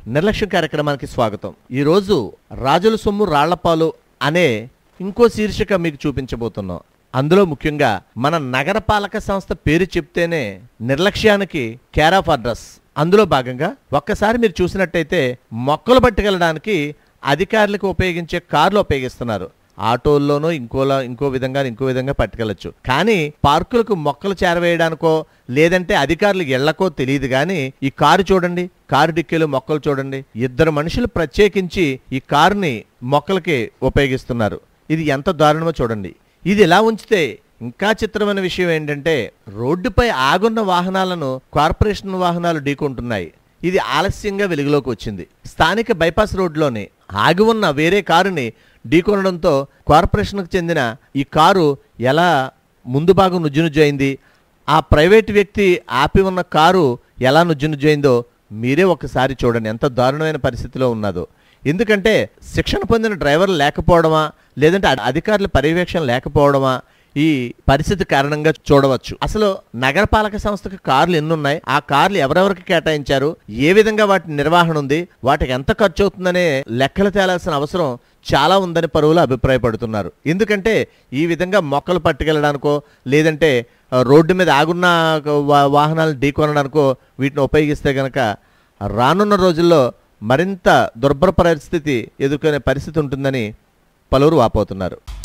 నిర్లక్ష్యం కార్యక్రమానికి స్వాగతం. ఈరోజు రాజుల సొమ్ము రాళ్లపాలు అనే ఇంకో శీర్షిక మీకు చూపించబోతున్నాం. అందులో ముఖ్యంగా మన నగరపాలక సంస్థ పేరు చెప్తేనే నిర్లక్ష్యానికి కేర్ ఆఫ్ అడ్రస్. అందులో భాగంగా ఒక్కసారి మీరు చూసినట్టయితే మొక్కలు పట్టుకెళ్ళడానికి అధికారులకు ఉపయోగించే కార్లు ఉపయోగిస్తున్నారు. ఆటోల్లోనూ ఇంకో విధంగా పట్టుకెళ్ళచ్చు. కానీ పార్కులకు మొక్కలు చేరవేయడానికో లేదంటే అధికారులు ఎళ్లకో తెలియదు. కానీ ఈ కారు చూడండి, కారు డిక్కీలు మొక్కలు చూడండి. 2 మనుషులు ప్రత్యేకించి ఈ కారుని మొక్కలకి ఉపయోగిస్తున్నారు. ఇది ఎంత దారుణమో చూడండి. ఇది ఇలా ఉంచితే ఇంకా చిత్రమైన విషయం ఏంటంటే రోడ్డుపై ఆగున్న వాహనాలను కార్పొరేషన్ వాహనాలు ఢీకొంటున్నాయి. ఇది ఆలస్యంగా వెలుగులోకి వచ్చింది. స్థానిక బైపాస్ రోడ్లోని ఆగి ఉన్న వేరే కారుని ఢీకొనడంతో కార్పొరేషన్కు చెందిన ఈ కారు ఎలా ముందు భాగం నుజ్జునుజ్జయింది, ఆ ప్రైవేట్ వ్యక్తి ఆపి ఉన్న కారు ఎలా నుజ్జునుజ్జయిందో మీరే ఒకసారి చూడండి ఎంత దారుణమైన పరిస్థితిలో ఉన్నదో. ఎందుకంటే శిక్షణ పొందిన డ్రైవర్లు లేకపోవడమా లేదంటే అధికారుల పర్యవేక్షణ లేకపోవడమా ఈ పరిస్థితి కారణంగా చూడవచ్చు. అసలు నగరపాలక సంస్థకు కార్లు ఎన్నున్నాయి, ఆ కార్లు ఎవరెవరికి కేటాయించారు, ఏ విధంగా వాటి నిర్వహణ ఉంది, వాటికి ఎంత ఖర్చు అవుతుందనే లెక్కలు తేలాల్సిన అవసరం చాలా ఉందని పరువులు అభిప్రాయపడుతున్నారు. ఎందుకంటే ఈ విధంగా మొక్కలు పట్టుకెళ్ళడానికో లేదంటే రోడ్డు మీద ఆగున్న వాహనాలు ఢీకొనడానికో వీటిని ఉపయోగిస్తే గనక రానున్న రోజుల్లో మరింత దుర్భర పరిస్థితి ఎదుర్కొనే పరిస్థితి ఉంటుందని పలువురు వాపోతున్నారు.